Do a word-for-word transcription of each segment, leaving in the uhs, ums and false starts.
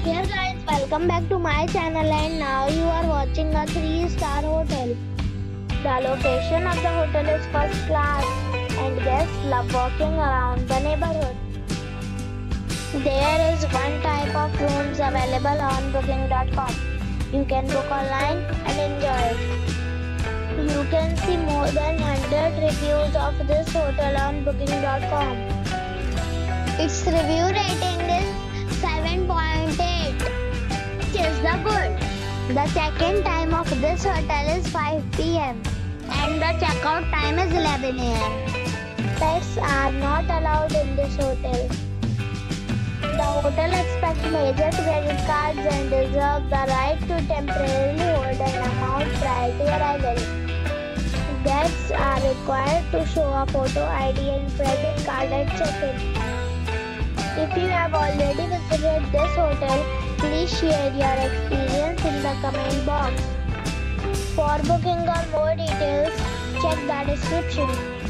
Hey guys, welcome back to my channel, and now you are watching a three star hotel. The location of the hotel is first class and guests love walking around the neighborhood. There is one type of rooms available on booking dot com. You can book online and enjoy it. You can see more than one hundred reviews of this hotel on booking dot com. Its review rating is seven point eight, which is the good. The check-in time of this hotel is five p m and the checkout time is eleven a m Pets are not allowed in this hotel. The hotel accepts major credit cards and reserves the right to temporarily hold an amount prior to arrival. Guests are required to show a photo I D and credit card at check-in. If you have already visited this hotel, please share your experience in the comment box. For booking or more details, check the description.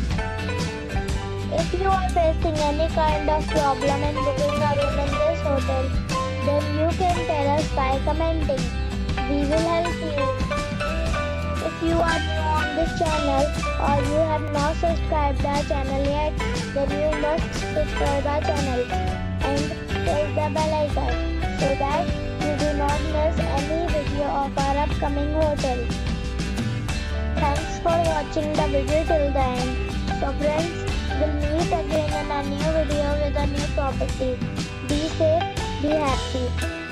If you are facing any kind of problem in booking a room in this hotel, then you can tell us by commenting. We will help you. If you are new on this channel or you have not subscribed our channel yet, then you must subscribe our channel and press the bell icon so that you do not miss any video of our upcoming hotel. Thanks for watching the video till the end. So friends, we'll meet again in a new video with a new property. Be safe, be happy.